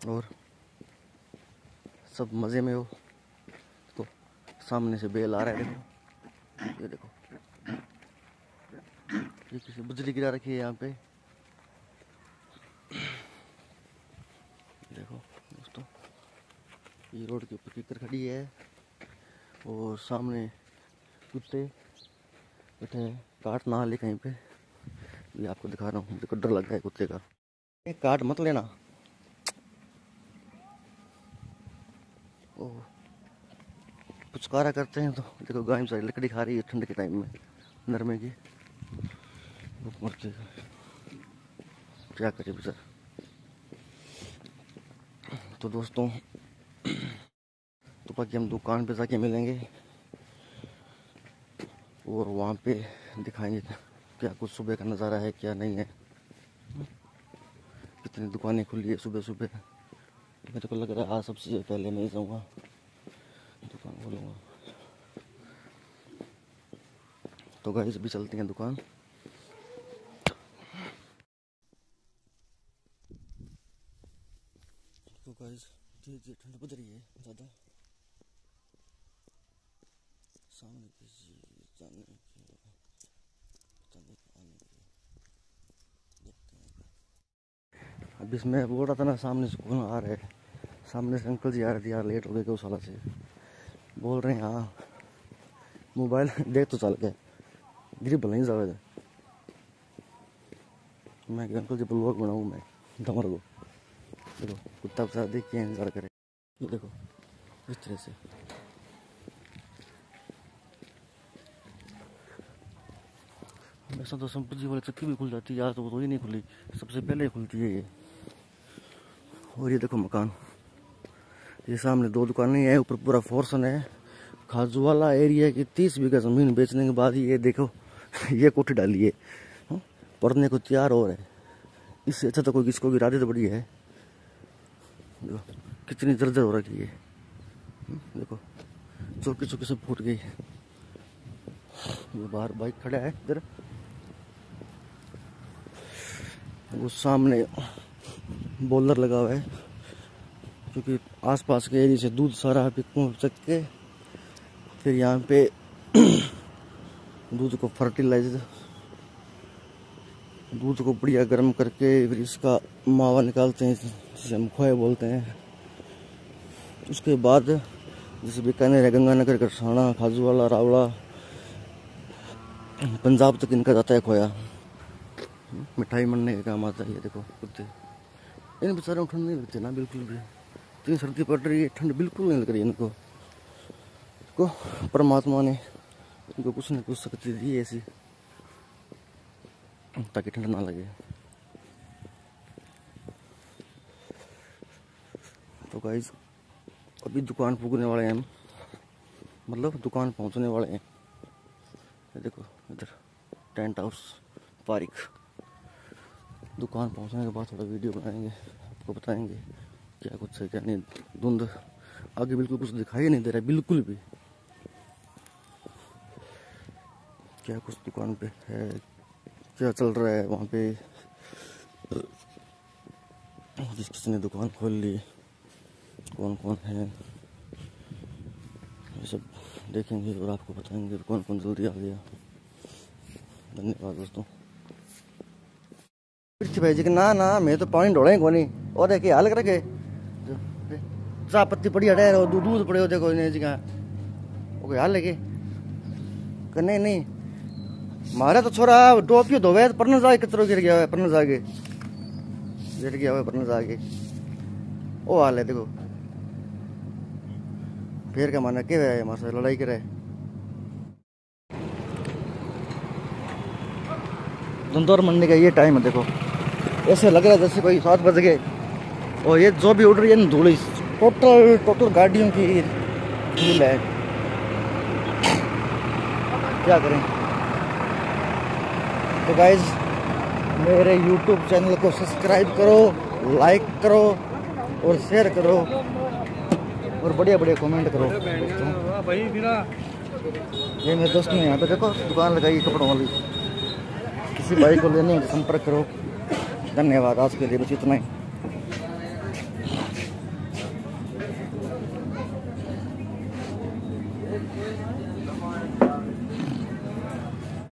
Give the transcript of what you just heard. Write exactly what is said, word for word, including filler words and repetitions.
और सब मज़े में हो। तो सामने से बेल आ रहा है, देखो ये देखो, ये किसी बिजली गिरा रखी है यहाँ पे। देखो दोस्तों, ये रोड के ऊपर किकर खड़ी है और सामने कुत्ते बैठे हैं। काट ना ले कहीं पे, ये आपको दिखा रहा हूँ। देखो डर लग रहा है कुत्ते का, ये काट मत लेना। ओह पुचकारा करते हैं तो देखो गाय बेचारी लकड़ी खा रही है ठंड के टाइम में, नरमे की। मरते क्या करे बेचारा। तो दोस्तों तो बाकी हम दुकान पे जाके मिलेंगे और वहाँ पे दिखाएंगे क्या कुछ सुबह का नज़ारा है क्या नहीं है, कितनी दुकानें खुली है सुबह सुबह। मेरे को लग रहा है आज सबसे पहले मैं जाऊँगा, दुकान खोलूँगा। तो गाइस अभी चलती हैं दुकान। तो गाइस धीरे धीरे ठंड बज रही है ज़्यादा, सामने किसी जाने की पता नहीं आने की, देखते हैं। अब इसमें बोल रहा था ना, सामने से कौन आ रहा है, सामने से अंकल जी आ रहे थे यार, लेट हो गए गौशाला से। बोल रहे हैं हाँ मोबाइल देख तो चल गए, गिरी भले ही जावे। मैं अंकल जी ब्लॉग बनाऊँ मैं धमर को। देखो कुत्ता के साथ देख के इंतजार करे, ये देखो इस तरह से। वैसा तो संपत्ति वाली चक्की भी खुल जाती है, यार तो वो तो ही नहीं खुली, सबसे पहले खुलती है ये। और ये देखो मकान, ये सामने दो दुकानें हैं, ऊपर पूरा फोर्सन है। खाजू वाला एरिया की तीस बीघा जमीन बेचने के बाद ये देखो ये कोठी डाली है, पढ़ने को तैयार हो रहा है। इससे अच्छा तो कोई किसको की इरादे तो बड़ी है। देखो कितनी जर्जर हो रखी है, देखो चौकी चौकी सब फूट गई। ये बाहर बाइक खड़ा है इधर, वो सामने बॉलर लगा हुआ है, क्योंकि आसपास के एरिया से दूध सारा पहुँच सक के फिर यहाँ पे दूध को फर्टिलाइज, दूध को बढ़िया गर्म करके फिर इसका मावा निकालते हैं, जिसे हम खोए बोलते हैं। उसके बाद जैसे बीकानेर है, गंगानगर, करसाना, खाजूवाला, रावला, पंजाब तक इनका जाता है खोया। मिठाई मनने का काम आता है। ये देखो कुत्ते, इन बेचारों को ठंड नहीं लगती ना बिल्कुल भी, इतनी सर्दी पड़ रही है, ठंड बिल्कुल नहीं लग रही है इनको। को परमात्मा ने इनको कुछ न कुछ शक्ति दी है ऐसी, ताकि ठंड ना लगे। तो गाइस अभी दुकान पुगने वाले हैं हम, मतलब दुकान पहुंचने वाले हैं। ये देखो इधर टेंट हाउस पारिक। दुकान पहुंचने के बाद थोड़ा वीडियो बनाएंगे, आपको बताएंगे क्या कुछ है क्या नहीं। धुंध आगे बिल्कुल कुछ दिखाई नहीं दे रहा है बिल्कुल भी, क्या कुछ दुकान पे है, क्या चल रहा है वहाँ पे, जिस किसी ने दुकान खोल ली, कौन कौन है, ये सब देखेंगे और आपको बताएंगे कौन कौन जल्दी आ गया। धन्यवाद दोस्तों। भाई जी ना ना मैं तो पानी ढोड़े को नहीं, और देखिए हाल करके चाय पत्ती पड़ी हटे दूध दूध पड़े होते कोई नहीं जी, कहाँ कोई हाल लगे नहीं नहीं। मारे तो छोरा टोपियो धोवे पढ़ने जाके कचरो गिर गया है, पढ़ने जाके गिर गया हुआ पढ़ने जाके, वो हाल है देखो। फिर क्या माना के है हमारे साथ लड़ाई करे। धुंधौर मंडी का ये टाइम है, देखो ऐसे लग रहा है जैसे कोई सात बज गए। और ये जो भी उड़ रही है ना धूल, टोटल टोटल गाड़ियों की धूल है, क्या करें। तो गाइज मेरे यूट्यूब चैनल को सब्सक्राइब करो, लाइक करो और शेयर करो और बढ़िया बढ़िया कमेंट करो दोस्तों। ये मेरे दोस्त ने यहाँ पे देखो दुकान लगाई कपड़ों वाली, किसी भाई को लेने संपर्क करो। धन्यवाद, आज के लिए बस इतना ही। है।